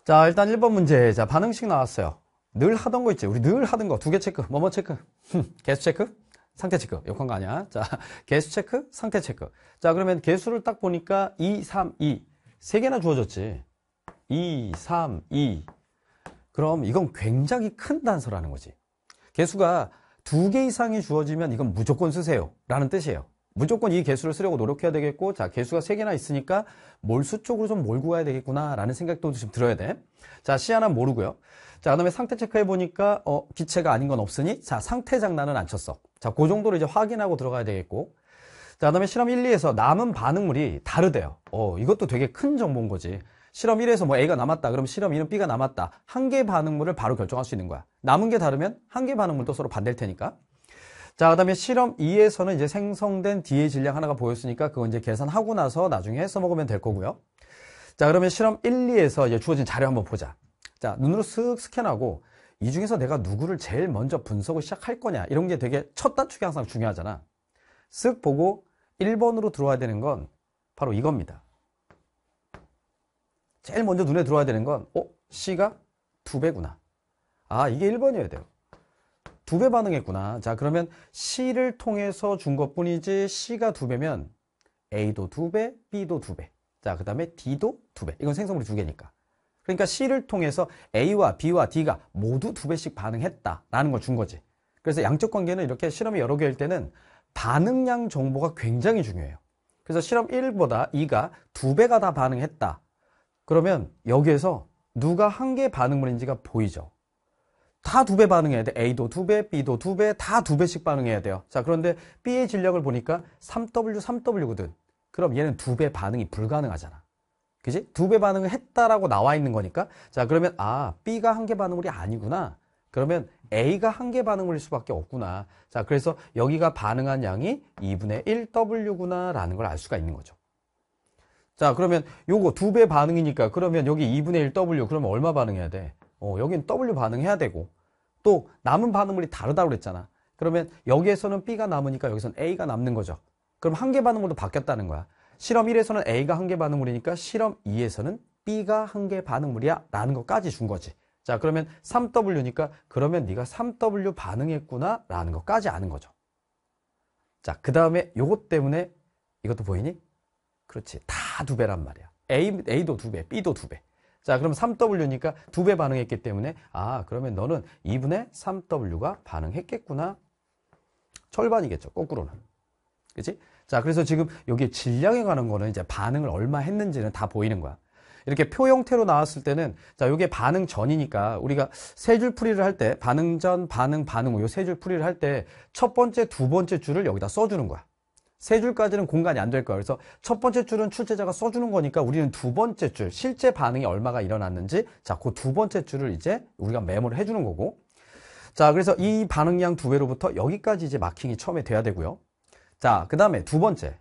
자, 일단 1번 문제. 자, 반응식 나왔어요. 늘 하던 거 있지. 우리 늘 하던 거. 두 개 체크. 뭐뭐 체크. 개수 체크. 상태 체크. 욕한 거 아니야. 자, 개수 체크. 상태 체크. 자, 그러면 개수를 딱 보니까 2, 3, 2. 세 개나 주어졌지. 2, 3, 2. 그럼 이건 굉장히 큰 단서라는 거지. 개수가 두 개 이상이 주어지면 이건 무조건 쓰세요. 라는 뜻이에요. 무조건 이 개수를 쓰려고 노력해야 되겠고, 자, 개수가 3개나 있으니까 몰수 쪽으로 좀 몰고 가야 되겠구나 라는 생각도 좀 들어야 돼. 자, C 하나는 모르고요. 자, 그 다음에 상태 체크해 보니까 기체가 아닌 건 없으니, 자, 상태 장난은 안 쳤어. 자, 그 정도로 이제 확인하고 들어가야 되겠고, 자, 그 다음에 실험 1, 2에서 남은 반응물이 다르대요. 이것도 되게 큰 정보인 거지. 실험 1에서 뭐 A가 남았다. 그럼 실험 2는 B가 남았다. 한 개 반응물을 바로 결정할 수 있는 거야. 남은 게 다르면 한 개 반응물도 서로 반대일 테니까. 자, 그 다음에 실험 2에서는 이제 생성된 D의 질량 하나가 보였으니까 그건 이제 계산하고 나서 나중에 써먹으면 될 거고요. 자, 그러면 실험 1, 2에서 이제 주어진 자료 한번 보자. 자, 눈으로 쓱 스캔하고 이 중에서 내가 누구를 제일 먼저 분석을 시작할 거냐. 이런 게 되게 첫 단축이 항상 중요하잖아. 쓱 보고 1번으로 들어와야 되는 건 바로 이겁니다. 제일 먼저 눈에 들어와야 되는 건 C가 2배구나. 아, 이게 1번이어야 돼요. 2배 반응했구나. 자, 그러면 C를 통해서 준 것뿐이지 C가 2배면 A도 2배, B도 2배. 자, 그 다음에 D도 2배. 이건 생성물이 2개니까. 그러니까 C를 통해서 A와 B와 D가 모두 2배씩 반응했다라는 걸 준 거지. 그래서 양적 관계는 이렇게 실험이 여러 개일 때는 반응량 정보가 굉장히 중요해요. 그래서 실험 1보다 2가 2배가 다 반응했다. 그러면 여기에서 누가 한 개 반응물인지가 보이죠. 다 2배 반응해야 돼. A도 2배, B도 2배, 다 2배씩 반응해야 돼요. 자, 그런데 B의 질량을 보니까 3W, 3W거든. 그럼 얘는 2배 반응이 불가능하잖아. 그지? 2배 반응을 했다라고 나와 있는 거니까. 자, 그러면 B가 한 개 반응물이 아니구나. 그러면 A가 한 개 반응물일 수밖에 없구나. 자, 그래서 여기가 반응한 양이 2분의 1W구나 라는 걸 알 수가 있는 거죠. 자, 그러면 요거 2배 반응이니까 그러면 여기 2분의 1W 그러면 얼마 반응해야 돼? 여긴 W 반응해야 되고 또 남은 반응물이 다르다고 그랬잖아. 그러면 여기에서는 B가 남으니까 여기서는 A가 남는 거죠. 그럼 한 개 반응물도 바뀌었다는 거야. 실험 1에서는 A가 한 개 반응물이니까 실험 2에서는 B가 한 개 반응물이야 라는 것까지 준 거지. 자, 그러면 3W니까 그러면 네가 3W 반응했구나 라는 것까지 아는 거죠. 자, 그 다음에 요것 때문에 이것도 보이니? 그렇지. 다 2배란 말이야. A도 2배, B도 2배. 자, 그럼 3W니까 2배 반응했기 때문에 그러면 너는 2분의 3W가 반응했겠구나. 절반이겠죠. 거꾸로는. 그치? 자, 그래서 지금 여기 질량에 관한 거는 이제 반응을 얼마 했는지는 다 보이는 거야. 이렇게 표 형태로 나왔을 때는 자, 요게 반응 전이니까 우리가 세 줄 풀이를 할 때 반응 전, 반응 후 요 세 줄 풀이를 할 때 첫 번째, 두 번째 줄을 여기다 써주는 거야. 세 줄까지는 공간이 안 될 거야. 그래서 첫 번째 줄은 출제자가 써주는 거니까 우리는 두 번째 줄, 실제 반응이 얼마가 일어났는지, 자, 그 두 번째 줄을 이제 우리가 메모를 해주는 거고. 자, 그래서 이 반응량 2배로부터 여기까지 이제 마킹이 처음에 돼야 되고요. 자, 그 다음에 두 번째.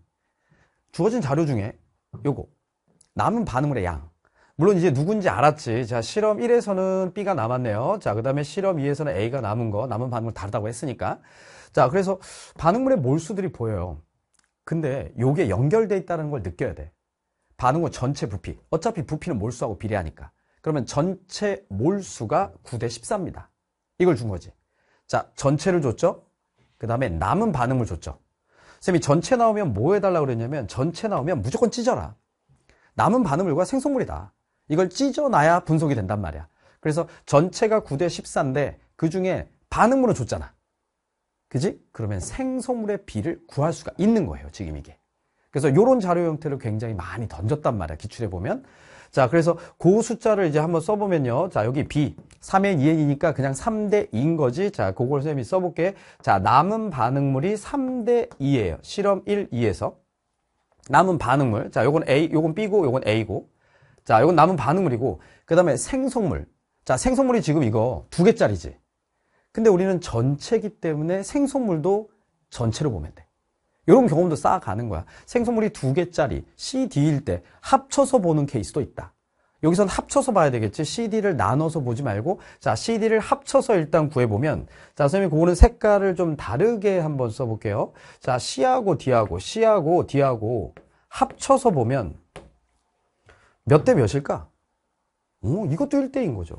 주어진 자료 중에 요거. 남은 반응물의 양. 물론 이제 누군지 알았지. 자, 실험 1에서는 B가 남았네요. 자, 그 다음에 실험 2에서는 A가 남은 반응물 다르다고 했으니까. 자, 그래서 반응물의 몰수들이 보여요. 근데 요게 연결돼 있다는 걸 느껴야 돼. 반응물 전체 부피. 어차피 부피는 몰수하고 비례하니까. 그러면 전체 몰수가 9대 14입니다. 이걸 준 거지. 자, 전체를 줬죠? 그 다음에 남은 반응물 줬죠? 쌤이 전체 나오면 뭐 해달라고 그랬냐면 전체 나오면 무조건 찢어라. 남은 반응물과 생성물이다. 이걸 찢어놔야 분석이 된단 말이야. 그래서 전체가 9대 14인데 그 중에 반응물은 줬잖아. 그지? 그러면 생성물의 비를 구할 수가 있는 거예요, 지금 이게. 그래서 이런 자료 형태를 굉장히 많이 던졌단 말이야, 기출에 보면. 자, 그래서 그 숫자를 이제 한번 써보면요. 자, 여기 B, 3의 2n이니까 그냥 3대 2인 거지. 자, 그걸 쌤이 써볼게. 자, 남은 반응물이 3대 2예요. 실험 1, 2에서. 남은 반응물. 자, 요건 A, 요건 B고, 요건 A고. 자, 요건 남은 반응물이고. 그 다음에 생성물. 자, 생성물이 지금 이거 2개짜리지. 근데 우리는 전체이기 때문에 생성물도 전체로 보면 돼. 이런 경험도 쌓아가는 거야. 생성물이 2개짜리 C, D일 때 합쳐서 보는 케이스도 있다. 여기선 합쳐서 봐야 되겠지. CD를 나눠서 보지 말고 자, CD를 합쳐서 일단 구해보면 자, 선생님이 그거는 색깔을 좀 다르게 한번 써볼게요. 자, C하고 D하고 C하고 D하고 합쳐서 보면 몇 대 몇일까? 이것도 1대인 거죠.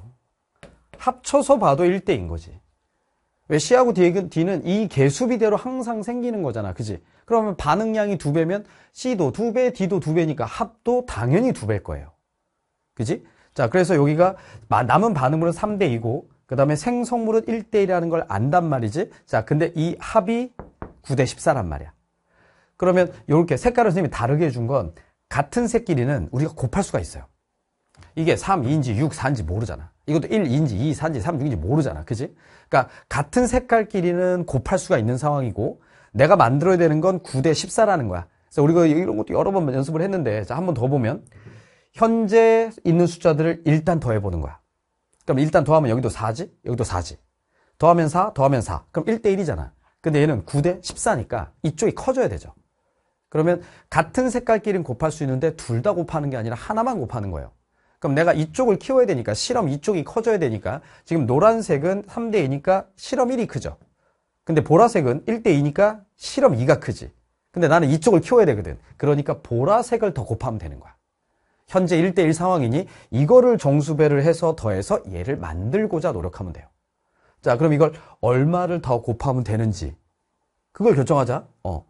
합쳐서 봐도 1대인 거지. 왜 C하고 D는 이 개수비대로 항상 생기는 거잖아. 그지? 그러면 반응량이 2배면 C도 2배, D도 2배니까 합도 당연히 2배일 거예요. 그지? 자, 그래서 여기가 남은 반응물은 3대2고, 그 다음에 생성물은 1대1이라는 걸 안단 말이지. 자, 근데 이 합이 9대 14란 말이야. 그러면 이렇게 색깔을 선생님이 다르게 해준 건 같은 색끼리는 우리가 곱할 수가 있어요. 이게 3, 2인지 6, 4인지 모르잖아. 이것도 1, 2인지 2, 4인지 3, 6인지 모르잖아. 그지? 그러니까 같은 색깔끼리는 곱할 수가 있는 상황이고 내가 만들어야 되는 건 9대 14라는 거야. 그래서 우리가 이런 것도 여러 번 연습을 했는데 자, 한 번 더 보면 현재 있는 숫자들을 일단 더해보는 거야. 그럼 일단 더하면 여기도 4지? 여기도 4지. 더하면 4, 더하면 4. 그럼 1대 1이잖아. 근데 얘는 9대 14니까 이쪽이 커져야 되죠. 그러면 같은 색깔끼리는 곱할 수 있는데 둘 다 곱하는 게 아니라 하나만 곱하는 거예요. 그럼 내가 이쪽을 키워야 되니까 실험 이쪽이 커져야 되니까 지금 노란색은 3대 2니까 실험 1이 크죠. 근데 보라색은 1대 2니까 실험 2가 크지. 근데 나는 이쪽을 키워야 되거든. 그러니까 보라색을 더 곱하면 되는 거야. 현재 1대 1 상황이니 이거를 정수배를 해서 더해서 얘를 만들고자 노력하면 돼요. 자, 그럼 이걸 얼마를 더 곱하면 되는지 그걸 결정하자.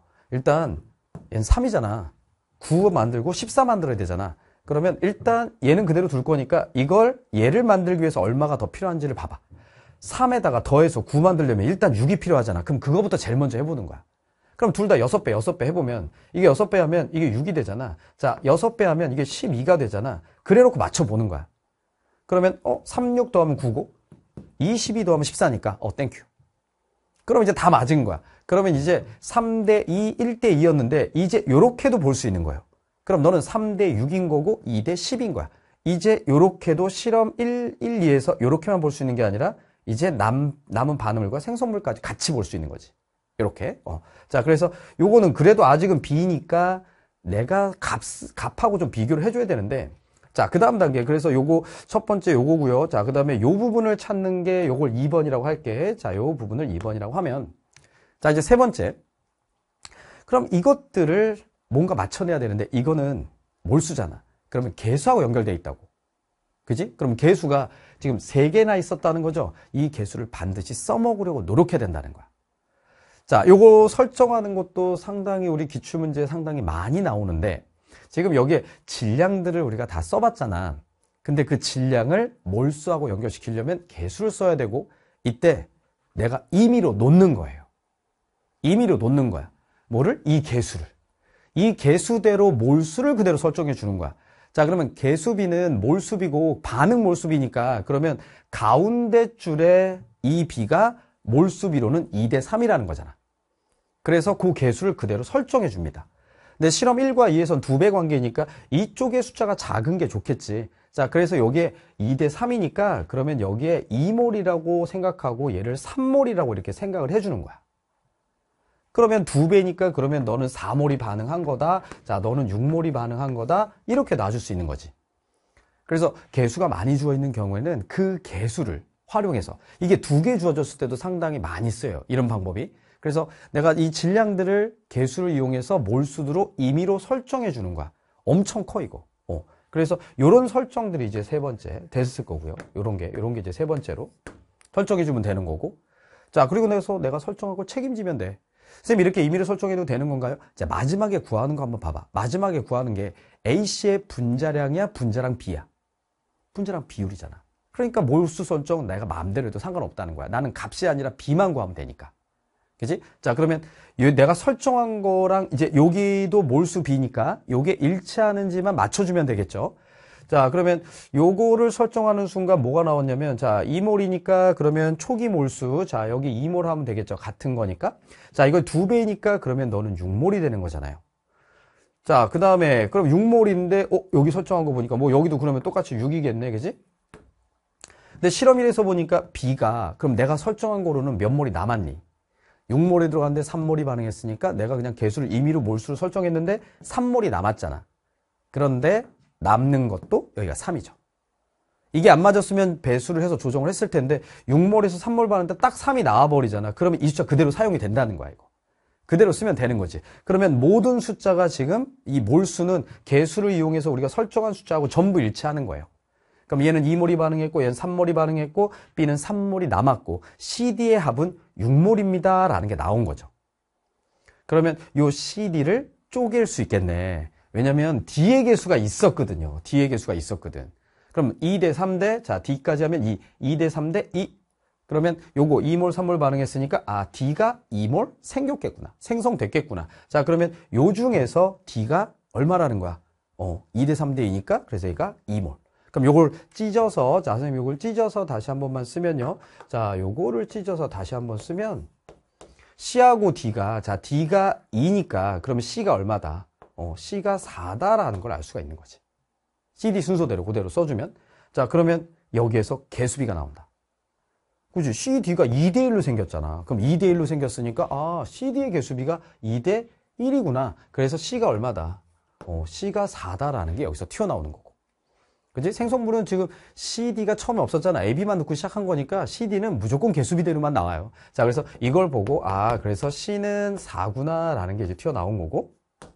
일단 얘는 3이잖아. 9 만들고 14 만들어야 되잖아. 그러면 일단 얘는 그대로 둘 거니까 이걸 얘를 만들기 위해서 얼마가 더 필요한지를 봐봐. 3에다가 더해서 9 만들려면 일단 6이 필요하잖아. 그럼 그거부터 제일 먼저 해보는 거야. 그럼 둘 다 6배, 6배 해보면 이게 6배 하면 이게 6이 되잖아. 자, 6배 하면 이게 12가 되잖아. 그래 놓고 맞춰보는 거야. 그러면 3, 6 더하면 9고 22 더하면 14니까 땡큐. 그럼 이제 다 맞은 거야. 그러면 이제 3대 2, 1대 2였는데 이제 요렇게도 볼 수 있는 거예요. 그럼 너는 3대 6인 거고 2대 10인 거야. 이제 요렇게도 실험 1, 1, 2에서 요렇게만 볼 수 있는 게 아니라 이제 남은 반응물과 생성물까지 같이 볼 수 있는 거지. 요렇게. 자, 그래서 요거는 그래도 아직은 B니까 내가 값하고 좀 비교를 해줘야 되는데 자, 그 다음 단계. 그래서 요거 첫 번째 요거고요. 자, 그 다음에 요 부분을 찾는 게 요걸 2번이라고 할게. 자, 요 부분을 2번이라고 하면 자, 이제 세 번째. 그럼 이것들을 뭔가 맞춰내야 되는데 이거는 몰수잖아. 그러면 개수하고 연결되어 있다고. 그지? 그럼 개수가 지금 3개나 있었다는 거죠. 이 개수를 반드시 써먹으려고 노력해야 된다는 거야. 자, 요거 설정하는 것도 상당히 우리 기출문제에 상당히 많이 나오는데 지금 여기에 질량들을 우리가 다 써봤잖아. 근데 그 질량을 몰수하고 연결시키려면 개수를 써야 되고 이때 내가 임의로 놓는 거예요. 임의로 놓는 거야. 뭐를? 이 개수를. 이 개수대로 몰수를 그대로 설정해 주는 거야. 자, 그러면 개수비는 몰수비고 반응 몰수비니까 그러면 가운데 줄에 이 비가 몰수비로는 2대 3이라는 거잖아. 그래서 그 개수를 그대로 설정해 줍니다. 근데 실험 1과 2에선 2배 관계니까 이쪽의 숫자가 작은 게 좋겠지. 자, 그래서 여기에 2대 3이니까 그러면 여기에 2몰이라고 생각하고 얘를 3몰이라고 이렇게 생각을 해주는 거야. 그러면 2배니까 그러면 너는 4몰이 반응한 거다. 자, 너는 6몰이 반응한 거다. 이렇게 놔줄 수 있는 거지. 그래서 개수가 많이 주어 있는 경우에는 그 개수를 활용해서 이게 2개 주어졌을 때도 상당히 많이 써요. 이런 방법이. 그래서 내가 이 질량들을 개수를 이용해서 몰수로 임의로 설정해 주는 거야. 엄청 커 이거. 그래서 이런 설정들이 이제 세 번째 됐을 거고요. 이런 게 이제 세 번째로 설정해 주면 되는 거고. 자, 그리고 나서 내가 설정하고 책임지면 돼. 선생님 이렇게 임의로 설정해도 되는 건가요? 자, 마지막에 구하는 거 한번 봐봐. 마지막에 구하는 게 A씨의 분자량이야, 분자량 B야. 분자량 비율이잖아. 그러니까 몰수 설정은 내가 마음대로 해도 상관없다는 거야. 나는 값이 아니라 B만 구하면 되니까. 그지? 자, 그러면 내가 설정한 거랑 이제 여기도 몰수 B니까 요게 일치하는지만 맞춰주면 되겠죠. 자, 그러면 요거를 설정하는 순간 뭐가 나왔냐면 자, 2몰이니까 그러면 초기 몰수. 자, 여기 2몰 하면 되겠죠. 같은 거니까. 자, 이거 2배니까 그러면 너는 6몰이 되는 거잖아요. 자, 그 다음에 그럼 6몰인데 여기 설정한 거 보니까 뭐 여기도 그러면 똑같이 6이겠네. 그지? 근데 실험 1에서 보니까 B가 그럼 내가 설정한 거로는 몇 몰이 남았니? 6몰이 들어갔는데 3몰이 반응했으니까 내가 그냥 개수를 임의로 몰수를 설정했는데 3몰이 남았잖아. 그런데 남는 것도 여기가 3이죠. 이게 안 맞았으면 배수를 해서 조정을 했을 텐데 6몰에서 3몰 반응때 딱 3이 나와버리잖아. 그러면 이 숫자 그대로 사용이 된다는 거야. 이거 그대로 쓰면 되는 거지. 그러면 모든 숫자가 지금 이 몰수는 개수를 이용해서 우리가 설정한 숫자하고 전부 일치하는 거예요. 그럼 얘는 2몰이 반응했고 얘는 3몰이 반응했고 B는 3몰이 남았고 CD의 합은 6몰입니다 라는 게 나온 거죠. 그러면 요 CD를 쪼갤 수 있겠네. 왜냐면 D의 개수가 있었거든요. D의 개수가 있었거든. 그럼 2대 3대 자 D까지 하면 2대 3대 2. 그러면 요거 2몰 3몰 반응했으니까 D가 2몰 생겼겠구나. 생성됐겠구나. 자 그러면 요 중에서 D가 얼마라는 거야? 2대 3대 2니까 그래서 얘가 2몰. 그럼 요걸 찢어서 자 선생님 요걸 찢어서 다시 한 번만 쓰면요. 자 요거를 찢어서 다시 한번 쓰면 C하고 D가 자 D가 2니까 그러면 C가 얼마다? C가 4다라는 걸 알 수가 있는 거지. CD 순서대로 그대로 써주면 자 그러면 여기에서 개수비가 나온다. 그치? CD가 2대 1로 생겼잖아. 그럼 2대 1로 생겼으니까 CD의 개수비가 2대 1이구나. 그래서 C가 얼마다? C가 4다라는 게 여기서 튀어나오는 거고. 그치? 생성물은 지금 CD가 처음에 없었잖아. AB만 넣고 시작한 거니까 CD는 무조건 개수비대로만 나와요. 자, 그래서 이걸 보고 그래서 C는 4구나 라는 게 이제 튀어나온 거고.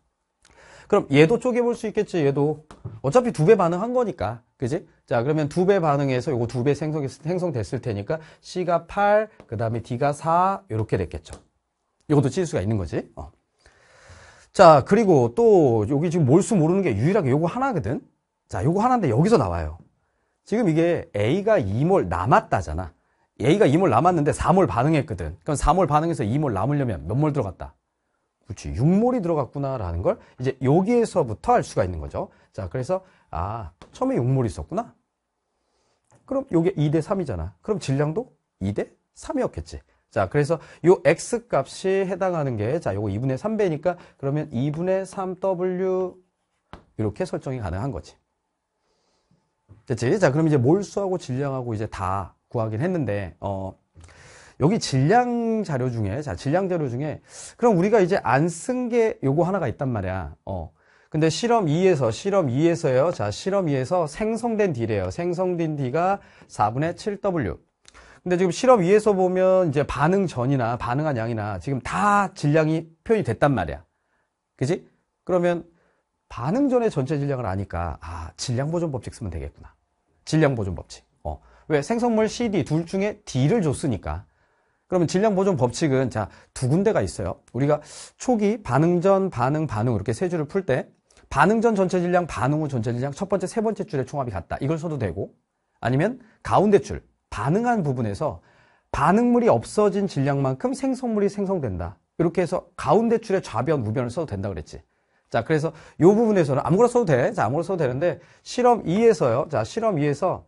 그럼 얘도 쪼개볼 수 있겠지. 얘도 어차피 2배 반응한 거니까. 그지? 자, 그러면 2배 반응해서 요거 2배 생성됐을 테니까 C가 8, 그 다음에 D가 4 이렇게 됐겠죠. 이것도 찢을 수가 있는 거지. 자, 그리고 또 여기 지금 몰수 모르는 게 유일하게 요거 하나거든. 자, 요거 하나인데 여기서 나와요. 지금 이게 A가 2몰 남았다잖아. A가 2몰 남았는데 4몰 반응했거든. 그럼 4몰 반응해서 2몰 남으려면 몇 몰 들어갔다? 그렇지. 6몰이 들어갔구나라는 걸 이제 여기에서부터 알 수가 있는 거죠. 자, 그래서 처음에 6몰이 있었구나. 그럼 요게 2대 3이잖아. 그럼 질량도 2대 3이었겠지. 자, 그래서 요 X 값이 해당하는 게 자, 요거 2분의 3배니까 그러면 2분의 3W 이렇게 설정이 가능한 거지. 됐지? 자, 그럼 이제 몰수하고 질량하고 이제 다 구하긴 했는데 여기 질량 자료 중에 그럼 우리가 이제 안 쓴 게 요거 하나가 있단 말이야. 근데 실험 2에서요. 자, 실험 2에서 생성된 D래요. 생성된 D가 4분의 7W. 근데 지금 실험 2에서 보면 이제 반응 전이나 반응한 양이나 지금 다 질량이 표현이 됐단 말이야. 그지? 그러면 반응 전의 전체 질량을 아니까 질량 보존 법칙 쓰면 되겠구나. 질량 보존 법칙. 왜? 생성물 CD 둘 중에 D를 줬으니까. 그러면 질량 보존 법칙은 자, 두 군데가 있어요. 우리가 초기 반응 전, 반응 이렇게 세 줄을 풀 때 반응 전 전체 질량, 반응 후 전체 질량 첫 번째, 세 번째 줄의 총합이 같다. 이걸 써도 되고 아니면 가운데 줄, 반응한 부분에서 반응물이 없어진 질량만큼 생성물이 생성된다. 이렇게 해서 가운데 줄의 좌변, 우변을 써도 된다 그랬지. 자, 그래서 이 부분에서는 아무거나 써도 돼. 자, 아무거나 써도 되는데 실험 2에서요. 자, 실험 2에서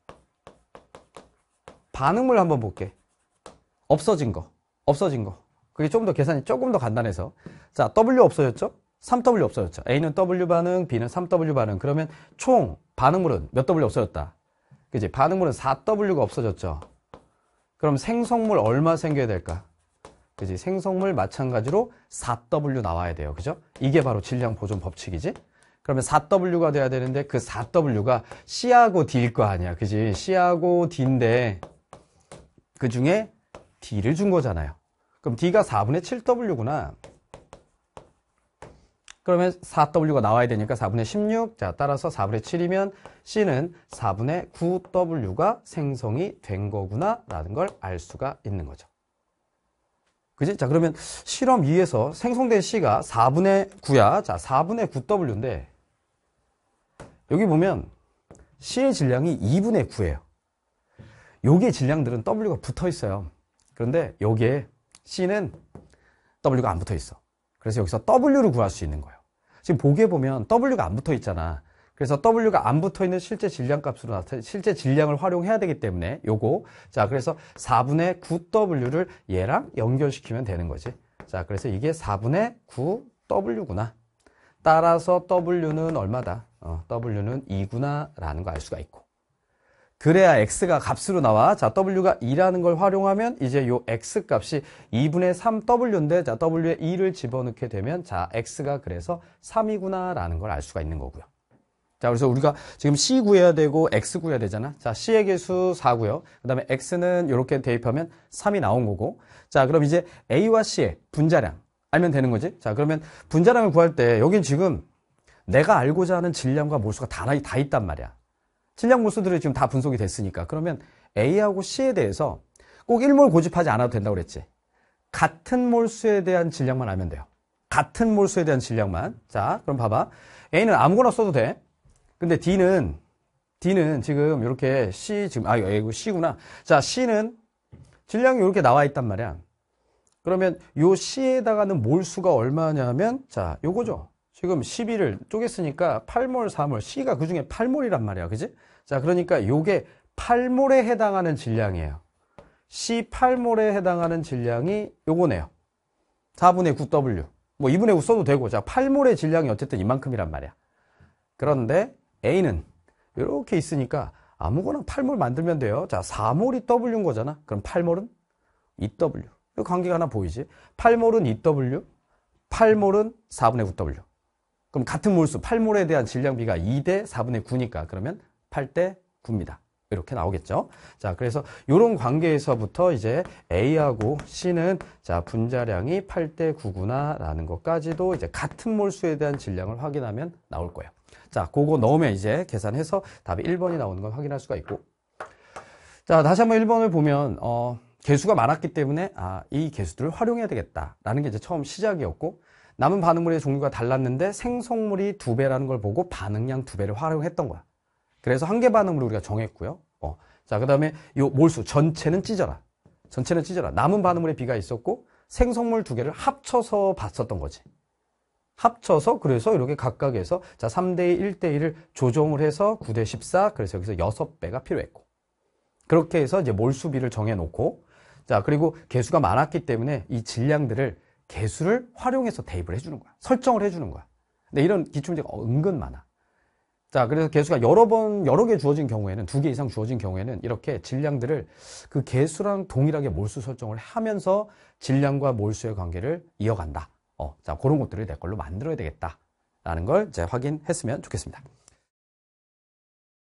반응물 한번 볼게. 없어진 거. 그게 좀 더 계산이 조금 더 간단해서. 자, W 없어졌죠? 3W 없어졌죠? A는 W 반응, B는 3W 반응. 그러면 총 반응물은 몇 W 없어졌다? 그지? 반응물은 4W가 없어졌죠? 그럼 생성물 얼마 생겨야 될까? 그지? 생성물 마찬가지로 4W 나와야 돼요. 그죠? 이게 바로 질량 보존 법칙이지? 그러면 4W가 돼야 되는데 그 4W가 C하고 D일 거 아니야. 그지? C하고 D인데 그 중에 D를 준 거잖아요. 그럼 D가 4분의 7W구나. 그러면 4W가 나와야 되니까 4분의 16. 자, 따라서 4분의 7이면 C는 4분의 9W가 생성이 된 거구나 라는 걸 알 수가 있는 거죠. 그지? 자, 그러면 실험 2에서 생성된 C가 4분의 9야. 자, 4분의 9W인데 여기 보면 C의 질량이 2분의 9예요. 여기에 질량들은 W가 붙어 있어요. 그런데 여기에 C는 W가 안 붙어 있어. 그래서 여기서 W를 구할 수 있는 거예요. 지금 보기에 보면 W가 안 붙어 있잖아. 그래서 W가 안 붙어 있는 실제 질량 값으로 나타내 실제 질량을 활용해야 되기 때문에 요거 자, 그래서 4분의 9W를 얘랑 연결시키면 되는 거지. 자, 그래서 이게 4분의 9W구나. 따라서 W는 얼마다? W는 2구나 라는 거 알 수가 있고. 그래야 X가 값으로 나와. 자, W가 2라는 걸 활용하면 이제 요 X 값이 2분의 3W인데 자, W에 2를 집어넣게 되면 자, X가 그래서 3이구나 라는 걸 알 수가 있는 거고요. 자, 그래서 우리가 지금 C 구해야 되고 X 구해야 되잖아. 자, C의 개수 4고요. 그 다음에 X는 이렇게 대입하면 3이 나온 거고. 자, 그럼 이제 A와 C의 분자량 알면 되는 거지. 자, 그러면 분자량을 구할 때 여긴 지금 내가 알고자 하는 질량과 몰수가 다 있단 말이야. 질량 몰수들이 지금 다 분석이 됐으니까. 그러면 A하고 C에 대해서 꼭 1몰 고집하지 않아도 된다고 그랬지. 같은 몰수에 대한 질량만 알면 돼요. 같은 몰수에 대한 질량만. 자, 그럼 봐봐. A는 아무거나 써도 돼. 근데 D는 지금 이렇게 이거 C구나. 자, C는 질량이 이렇게 나와 있단 말이야. 그러면 요 C에다가는 몰수가 얼마냐면, 자, 요거죠. 지금 12를 쪼갰으니까 8몰, 4몰. C가 그 중에 8몰이란 말이야. 그지? 자, 그러니까 요게 8몰에 해당하는 질량이에요. C 8몰에 해당하는 질량이 요거네요. 4분의 9W. 뭐 2분의 9 써도 되고. 자, 8몰의 질량이 어쨌든 이만큼이란 말이야. 그런데 A는 이렇게 있으니까 아무거나 8몰 만들면 돼요. 자, 4몰이 W인 거잖아. 그럼 8몰은 2W. 이 관계가 하나 보이지? 8몰은 2W, 8몰은 4분의 9W. 그럼 같은 몰수, 8몰에 대한 질량비가 2대 4분의 9니까 그러면 8대 9입니다. 이렇게 나오겠죠. 자, 그래서 이런 관계에서부터 이제 A하고 C는 자, 분자량이 8대 9구나 라는 것까지도 이제 같은 몰수에 대한 질량을 확인하면 나올 거예요. 자, 그거 넣으면 이제 계산해서 답이 1번이 나오는 걸 확인할 수가 있고. 자, 다시 한번 1번을 보면, 개수가 많았기 때문에, 이 개수들을 활용해야 되겠다라는 게 이제 처음 시작이었고, 남은 반응물의 종류가 달랐는데 생성물이 2배라는 걸 보고 반응량 2배를 활용했던 거야. 그래서 한 개 반응물을 우리가 정했고요. 자, 그 다음에 요 몰수 전체는 찢어라. 전체는 찢어라. 남은 반응물의 비가 있었고 생성물 2개를 합쳐서 봤었던 거지. 합쳐서 그래서 이렇게 각각에서 자 3대2, 1대1을 조정을 해서 9대 14. 그래서 여기서 6배가 필요했고. 그렇게 해서 이제 몰수비를 정해놓고 자 그리고 개수가 많았기 때문에 이 질량들을 개수를 활용해서 대입을 해주는 거야. 설정을 해주는 거야. 근데 이런 기출문제가 은근 많아. 자, 그래서 개수가 여러 개 주어진 경우에는, 2개 이상 주어진 경우에는 이렇게 질량들을 그 개수랑 동일하게 몰수 설정을 하면서 질량과 몰수의 관계를 이어간다. 자, 그런 것들을 내 걸로 만들어야 되겠다. 라는 걸 이제 확인했으면 좋겠습니다.